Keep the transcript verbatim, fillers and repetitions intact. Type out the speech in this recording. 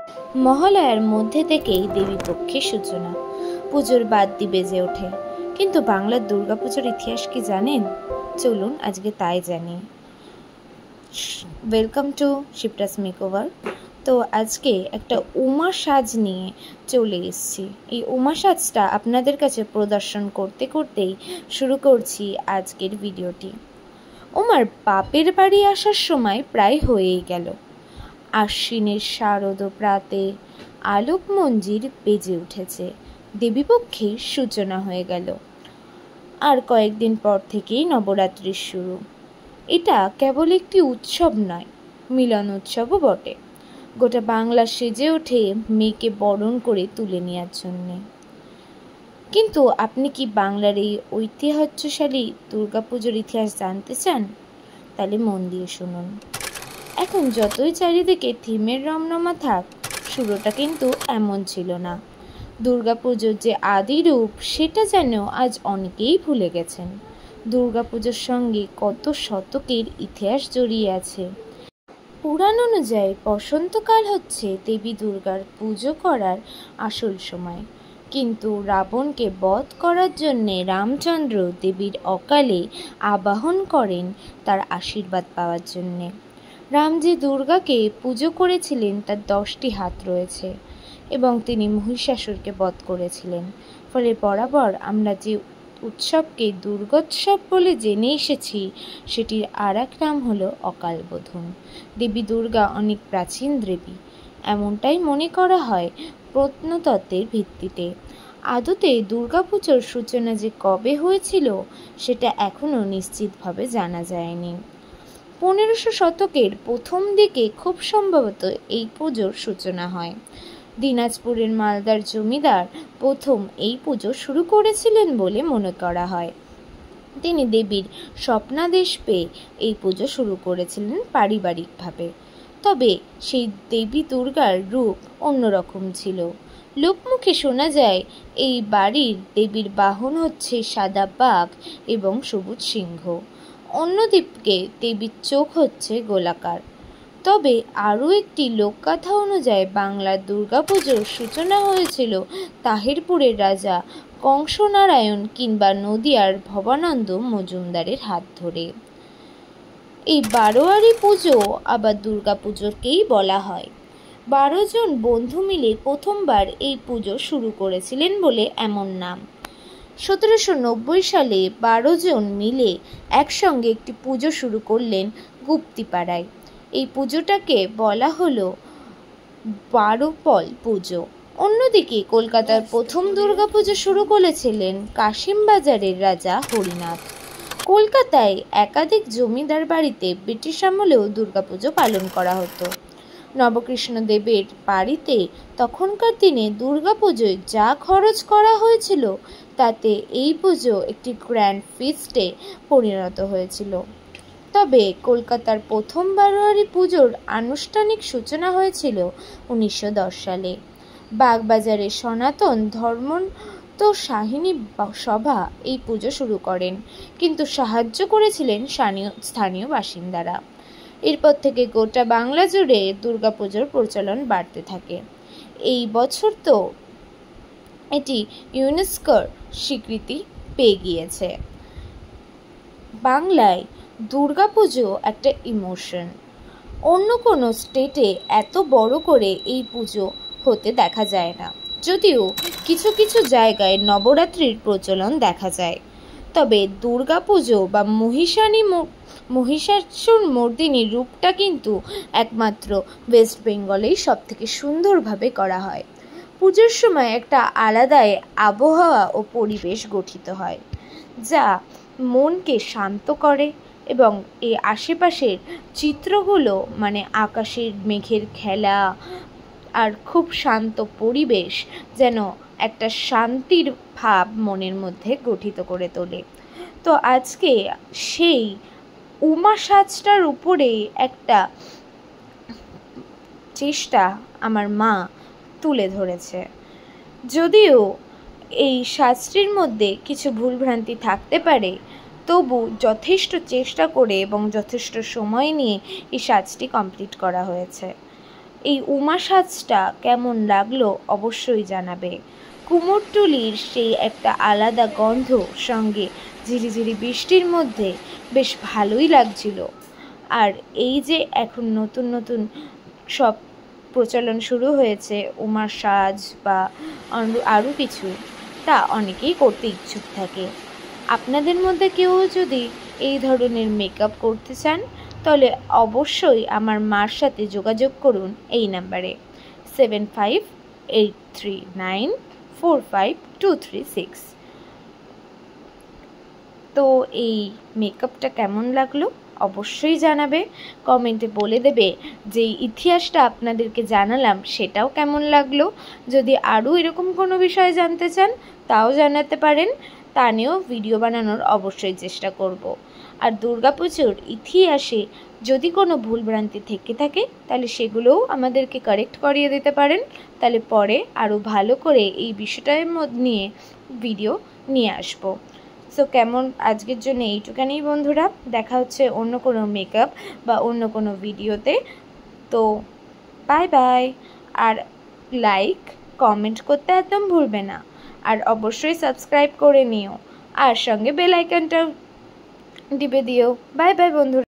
মহালয়ার মধ্যে থেকেই দেবীপক্ষের সূচনা, পুজোর বাদ্যি বেজে ওঠে। কিন্তু বাংলার দুর্গাপুজোর ইতিহাস কি জানেন? চলুন আজকে তাই জানি। Welcome to Shipra's makeover. তো আজকে একটা উমা সাজ নিয়ে চলে এসেছি। এই উমা সাজটা আপনাদের কাছে প্রদর্শন করতে করতেই শুরু করছি আজকের ভিডিওটি। উমার বাপের বাড়ি আসার সময় প্রায় হয়েই গেল। আশ্বিনের শারদ প্রাতে আলোক মঞ্জির বেজে উঠেছে, দেবীপক্ষের সূচনা হয়ে গেল। আর কয়েকদিন পর থেকেই নবরাত্রির শুরু। এটা কেবল একটি উৎসব নয়, মিলন উৎসবও বটে। গোটা বাংলা সেজে ওঠে মেয়েকে বরণ করে তুলে নেওয়ার জন্যে। কিন্তু আপনি কি বাংলার এই ঐতিহ্যশালী দুর্গাপুজোর ইতিহাস জানতে চান? তাহলে মন দিয়ে শুনুন। এখন যতই চারিদিকে থিমের রমরমা থাক, শুরুটা কিন্তু এমন ছিল না। দুর্গাপুজোর যে আদি রূপ, সেটা যেন আজ অনেকেই ভুলে গেছেন। দুর্গাপুজোর সঙ্গে কত শতকের ইতিহাস জড়িয়ে আছে। পুরাণ অনুযায়ী বসন্তকাল হচ্ছে দেবী দুর্গার পুজো করার আসল সময়। কিন্তু রাবণকে বধ করার জন্যে রামচন্দ্র দেবীর অকালে আবাহন করেন তার আশীর্বাদ পাওয়ার জন্যে। রাম যে দুর্গাকে পুজো করেছিলেন তার দশটি হাত রয়েছে এবং তিনি মহিষাসুরকে বধ করেছিলেন। ফলে বরাবর আমরা যে উৎসবকে দুর্গোৎসব বলে জেনে এসেছি, সেটির আর এক নাম হলো অকালবোধন। দেবী দুর্গা অনেক প্রাচীন দেবী, এমনটাই মনে করা হয় প্রত্নতত্ত্বের ভিত্তিতে। আদতে দুর্গাপুজোর সূচনা যে কবে হয়েছিল সেটা এখনও নিশ্চিতভাবে জানা যায়নি। পনেরোশো শতকের প্রথম দিকে খুব সম্ভবত এই পুজোর সূচনা হয়। দিনাজপুরের মালদার জমিদার প্রথম এই পুজো শুরু করেছিলেন বলে মনে করা হয়। তিনি দেবীর স্বপ্নাদেশ পেয়ে এই পুজো শুরু করেছিলেন পারিবারিকভাবে। তবে সেই দেবী দুর্গার রূপ অন্যরকম ছিল। লোকমুখে শোনা যায় এই বাড়ির দেবীর বাহন হচ্ছে সাদা বাঘ এবং সবুজ সিংহ। অন্যদিকে দেবীর চোখ হচ্ছে গোলাকার। তবে আরও একটি লোককথা অনুযায়ী বাংলার দুর্গাপুজোর সূচনা হয়েছিল তাহিরপুরের রাজা কংসনারায়ণ কিংবা নদিয়ার ভবানন্দ মজুমদারের হাত ধরে। এই বারোয়ারি পুজো আবার দুর্গাপুজোকেই বলা হয়। বারো জন বন্ধু মিলে প্রথমবার এই পুজো শুরু করেছিলেন বলে এমন নাম। সতেরোশো নব্বই সালে বারো জন মিলে একসঙ্গে একটি পুজো শুরু করলেন গুপ্তিপাড়ায়। এই পুজোটাকে বলা হলো বারোপল পুজো। অন্যদিকে কলকাতার প্রথম দুর্গাপুজো শুরু করেছিলেন কাশিমবাজারের রাজা হরিনাথ। কলকাতায় একাধিক জমিদার বাড়িতে ব্রিটিশ আমলেও দুর্গাপুজো পালন করা হতো। নবকৃষ্ণ দেবের বাড়িতে তখনকার দিনে দুর্গাপুজোয় যা খরচ করা হয়েছিল, তাতে এই পুজো একটি গ্র্যান্ড ফিস্টে পরিণত হয়েছিল। তবে কলকাতার প্রথম বারোয়ারি পুজোর আনুষ্ঠানিক সূচনা হয়েছিল উনিশশো দশ সালে। বাগবাজারের সনাতন ধর্ম তো শাহিনী সভা এই পুজো শুরু করেন, কিন্তু সাহায্য করেছিলেন স্থানীয় স্থানীয় বাসিন্দারা। এরপর থেকে গোটা বাংলা জুড়ে দুর্গাপুজোর প্রচলন বাড়তে থাকে। এই বছর তো এটি ইউনেস্কোর স্বীকৃতি পেয়ে গিয়েছে। বাংলায় দুর্গাপুজো একটা ইমোশন। অন্য কোনো স্টেটে এত বড় করে এই পুজো হতে দেখা যায় না, যদিও কিছু কিছু জায়গায় নবরাত্রির প্রচলন দেখা যায়। তবে দুর্গাপুজো বা মহিষানী মহিষাসুর মর্দিনী রূপটা কিন্তু একমাত্র ওয়েস্ট বেঙ্গলেই সব থেকে সুন্দরভাবে করা হয়। পুজোর সময় একটা আলাদাই আবহাওয়া ও পরিবেশ গঠিত হয়, যা মনকে শান্ত করে এবং এই আশেপাশের চিত্রগুলো, মানে আকাশের মেঘের খেলা আর খুব শান্ত পরিবেশ, যেন একটা শান্তির ভাব মনের মধ্যে গঠিত করে তোলে। তো আজকে সেই উমা সাজটার উপরে একটা চেষ্টা আমার মা তুলে ধরেছে। যদিও এই সাজটির মধ্যে কিছু ভুলভ্রান্তি থাকতে পারে, তবু যথেষ্ট চেষ্টা করে এবং যথেষ্ট সময় নিয়ে এই সাজটি কমপ্লিট করা হয়েছে। এই উমা সাজটা কেমন লাগলো অবশ্যই জানাবে। কুমোরটুলির সেই একটা আলাদা গন্ধ সঙ্গে ঝিরিঝিরি বৃষ্টির মধ্যে বেশ ভালোই লাগছিল। আর এই যে এখন নতুন নতুন সব প্রচলন শুরু হয়েছে উমার সাজ বা আরও কিছু, তা অনেকেই করতে ইচ্ছুক থাকে। আপনাদের মধ্যে কেউ যদি এই ধরনের মেকআপ করতে চান তাহলে অবশ্যই আমার মার সাথে যোগাযোগ করুন এই নাম্বারে seven five eight three nine four five two three six. তো এই মেকআপটা কেমন লাগলো অবশ্যই জানাবে, কমেন্টে বলে দেবে যে ইতিহাসটা আপনাদেরকে জানালাম সেটাও কেমন লাগলো। যদি আরও এরকম কোনো বিষয় জানতে চান তাও জানাতে পারেন, তা নিয়েও ভিডিও বানানোর অবশ্যই চেষ্টা করব। আর দুর্গাপুজোর ইতিহাসে যদি কোনো ভুলভ্রান্তি থেকে থাকে তাহলে সেগুলোও আমাদেরকে কারেক্ট করিয়ে দিতে পারেন, তাহলে পরে আরও ভালো করে এই বিষয়টার মধ্যে নিয়ে ভিডিও নিয়ে আসবো। সো কেমন আজকের জন্য এইটুখানি বন্ধুরা, দেখা হচ্ছে অন্য কোনো মেকআপ বা অন্য কোনো ভিডিওতে। তো বাই বাই। আর লাইক কমেন্ট করতে একদম ভুলবে না, আর অবশ্যই সাবস্ক্রাইব করে নিও, আর সঙ্গে বেল আইকনটাও টিপে দিও। বাই বাই বন্ধুরা।